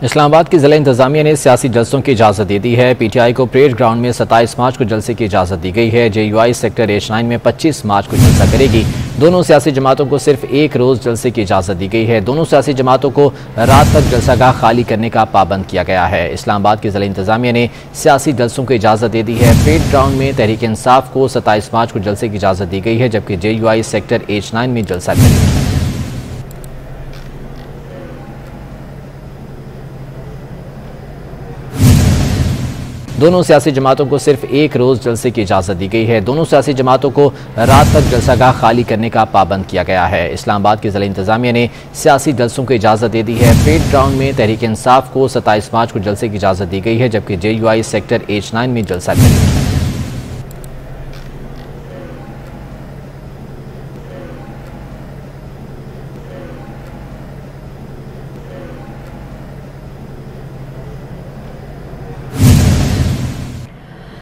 इस्लामाबाद की जिला इंतजामिया ने सियासी जलसों की इजाज़त दे दी है। पीटीआई को परेड ग्राउंड में 27 मार्च को जलसे की इजाज़त दी गई है। JUI सेक्टर H9 में 25 मार्च को जलसा करेगी। दोनों सियासी जमातों को सिर्फ एक रोज़ जलसे की इजाज़त दी गई है। दोनों सियासी जमातों को रात तक जलसागाह खाली करने का पाबंद किया गया है। इस्लामाबाद की जिला इंतजामिया ने सियासी जलसों की इजाज़त दे दी है। परेड ग्राउंड में तहरीक इंसाफ को 27 मार्च को जलसे की इजाज़त दी गई है, जबकि JUI सेक्टर H9 में जलसा करेगी। दोनों सियासी जमातों को सिर्फ एक रोज़ जलसे की इजाज़त दी गई है। दोनों सियासी जमातों को रात तक जलसागाह खाली करने का पाबंद किया गया है। इस्लामाबाद की जिला इंतजामिया ने सियासी जलसों की इजाज़त दे दी है। परेड ग्राउंड में तहरीक इंसाफ को 27 मार्च को जलसे की इजाज़त दी गई है, जबकि JUI सेक्टर H9 में जलसा करेगी।